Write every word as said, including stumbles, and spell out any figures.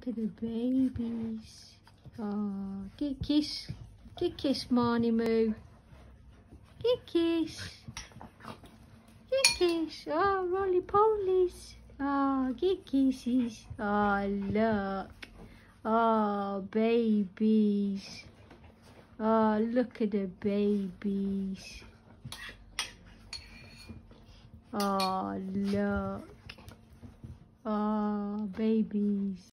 look at the babies. Oh, get a kiss. Get a kiss, Marnie Moo. Get a kiss. Get a kiss. Oh, roly-polies. Oh, get kisses. Oh, look. Oh, babies. Oh, look at the babies. Oh, look. Oh, babies.